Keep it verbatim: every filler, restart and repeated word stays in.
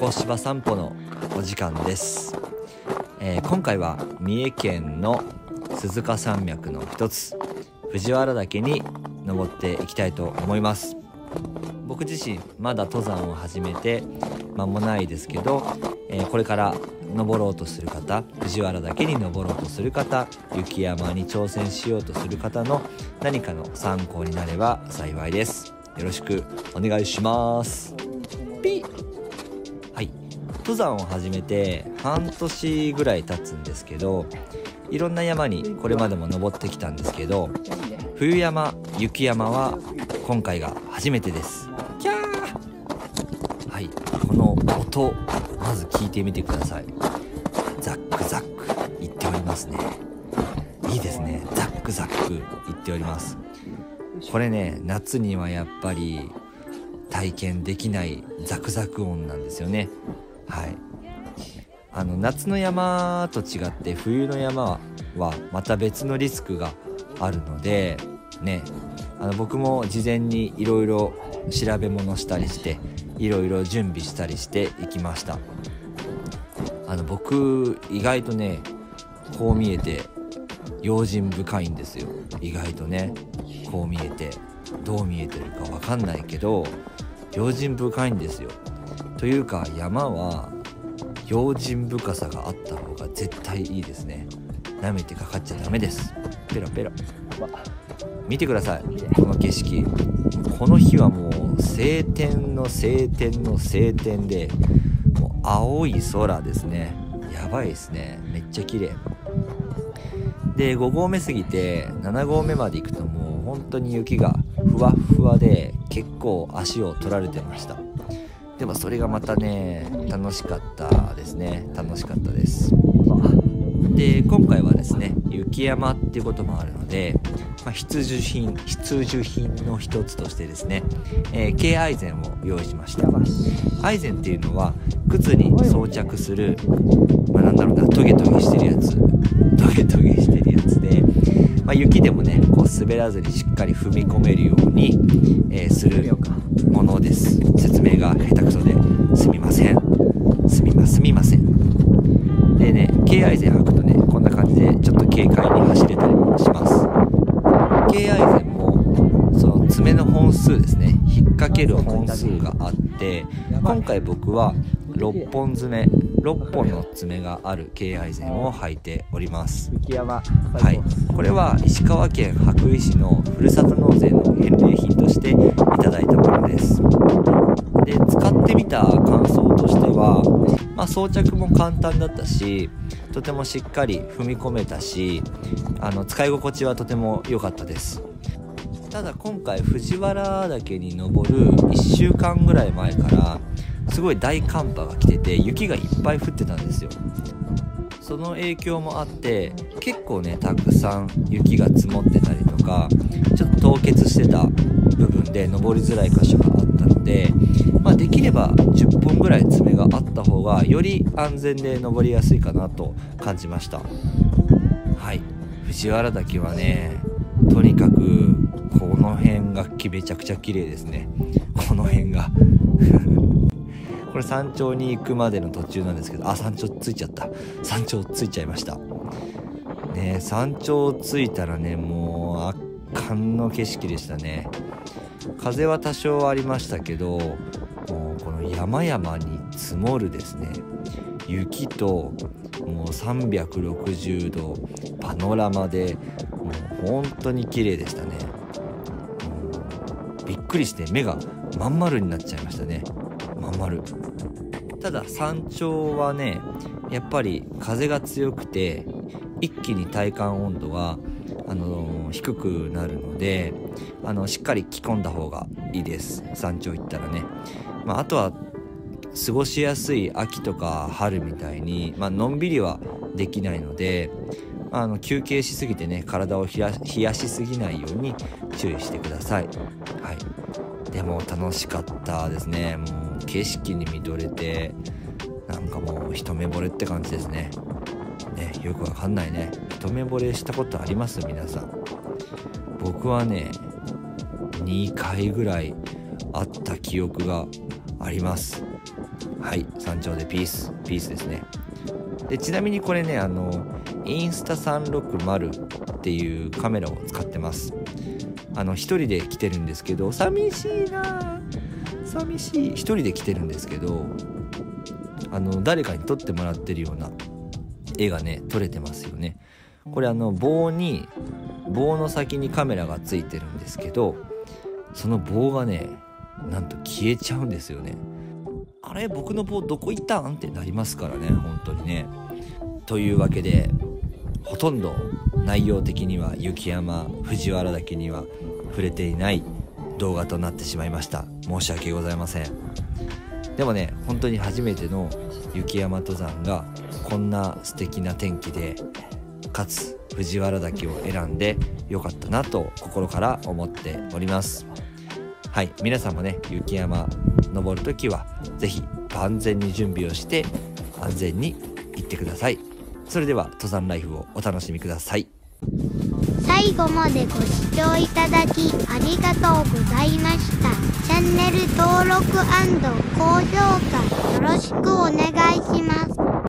小芝散歩のお時間です、えー、今回は三重県の鈴鹿山脈の一つ藤原岳に登っていきたいと思います。僕自身まだ登山を始めて間もないですけど、えー、これから登ろうとする方、藤原岳に登ろうとする方、雪山に挑戦しようとする方の何かの参考になれば幸いです。よろしくお願いします。ピッはい、登山を始めて半年ぐらい経つんですけど、いろんな山にこれまでも登ってきたんですけど、冬山、雪山は今回が初めてです。キャーはい、この音まず聞いてみてください。ザックザック言っておりますね。いいですね。ザックザック言っております。これね、夏にはやっぱり体験できないザクザク音なんですよね。はい、あの夏の山と違って冬の山はまた別のリスクがあるのでね、あの僕も事前にいろいろ調べ物したりしていろいろ準備したりしていきました。あの僕意外とね、こう見えて用心深いんですよ。意外とね、こう見えてどう見えてるかわかんないけど用心深いんですよ。というか山は用心深さがあった方が絶対いいですね。舐めてかかっちゃダメです。ペロペロ見てください、この景色。この日はもう晴天の晴天の晴天で、もう青い空ですね。やばいですね。めっちゃ綺麗で、ご合目過ぎてなな合目まで行くともう本当に雪がふわふわで結構足を取られてました。でもそれがまたね、楽しかったですね。楽しかったです。で、今回はですね、雪山っていうこともあるので、まあ、必需品必需品の一つとしてですね、えー、K アイゼンを用意しました。アイゼンっていうのは靴に装着する、まあ、なんだろうな、トゲトゲしてるやつトゲトゲしてるやつで、まあ、雪でもねこう滑らずにしっかり踏み込めるように、えー、するものです。説明が下手くそですみませんすみますみませんでね、K アイゼン履くとね、こんな感じでちょっと軽快に走れたりもします。 K アイゼンもその爪の本数ですね、引っ掛ける本数があって、今回僕はろっぽん爪ろっぽんの爪がある K アイゼンを履いております。はい、これは石川県羽咋市のふるさと納税の返礼品としていただいたものです。で、使ってみた感想としては、まあ、装着も簡単だったし、とてもしっかり踏み込めたし、あの使い心地はとても良かったです。ただ今回藤原岳に登るいっしゅうかんぐらい前からすごい大寒波が来てて、雪がいっぱい降ってたんですよ。その影響もあって結構ね、たくさん雪が積もってたりとか、ちょっと凍結してた部分で登りづらい箇所があったので、まあ、できればじゅっぽんぐらい爪があった方がより安全で登りやすいかなと感じました。はい、藤原岳はね、とにかくこの辺がめちゃくちゃ綺麗ですね。この辺がこれ山頂に行くまでの途中なんですけど、あ、山頂ついちゃった山頂ついちゃいましたね。山頂着いたらね、もう圧巻の景色でしたね。風は多少ありましたけど、もうこの山々に積もるですね雪と、もうさんびゃくろくじゅうどパノラマで、もう本当に綺麗でしたね。びっくりして目がまん丸になっちゃいましたね。まん丸。ただ山頂はね、やっぱり風が強くて一気に体感温度が、あのー、低くなるので、あのしっかり着込んだ方がいいです。山頂行ったらね、まあ、あとは過ごしやすい秋とか春みたいに、まあのんびりはできないので、あの休憩しすぎてね、体を冷や、冷やしすぎないように注意してください。はい、でも楽しかったですね。もう景色に見とれて、なんかもう一目惚れって感じですね。ね、よくわかんないね。一目惚れしたことあります皆さん？僕はね、にかいぐらいあった記憶があります。 はい、山頂でピースピースですね。でちなみにこれね、あのインスタさんろくまるっていうカメラを使ってます。あの一人で来てるんですけど、寂しいな寂しい一人で来てるんですけど、あの誰かに撮ってもらってるような絵がね撮れてますよね。これあの棒に棒の先にカメラがついてるんですけど、その棒がねなんと消えちゃうんですよね。あれ、僕の棒どこ行ったんってなりますからね、本当にね。というわけで、ほとんど内容的には雪山藤原岳には触れていない動画となってしまいました。申し訳ございません。でもね、本当に初めての雪山登山がこんな素敵な天気で、かつ藤原岳を選んでよかったなと心から思っております。はい、皆さんもね、雪山登るときはぜひ万全に準備をして安全に行ってください。それでは登山ライフをお楽しみください。 最後までご視聴いただきありがとうございました。チャンネル登録&高評価よろしくお願いします。